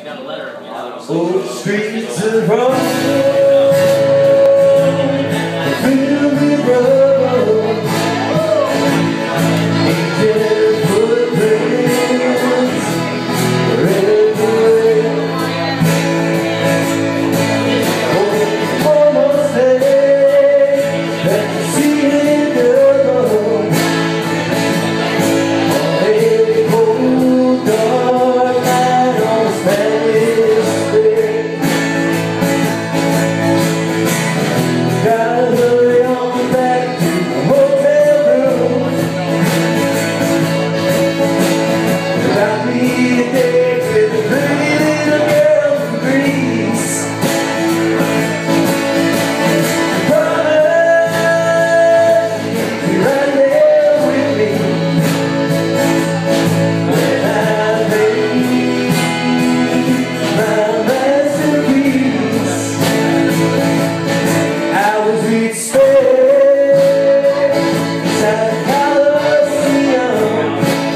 Old streets of Rome, filled with rubble, ancient footprints everywhere. Almost there, that you see it double on a cold, dark night on Spanish Square. Gotta hurry on back to the hotel room. Got me a date with a pretty little girl from Greece. Promise you'll be right there with me when I make my masterpiece. I was restored inside the Colosseum.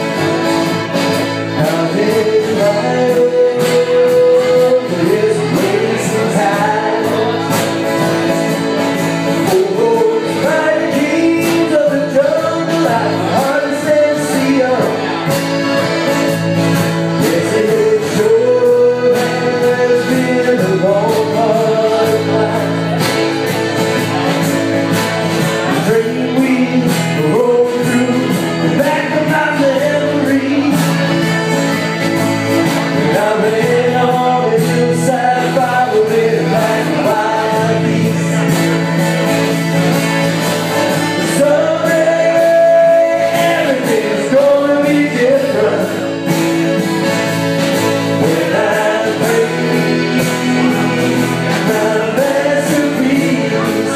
Now this life, this place is high. Oh, fighting kings of the jungle, like artists and seal. Yes, it sure has been a long, hard life. Train wheels roll through the back of my memory. And I ran on into the sci-fi with like a wild beast. Someday everything's gonna be different when I make my masterpiece.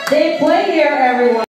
They play here, everyone.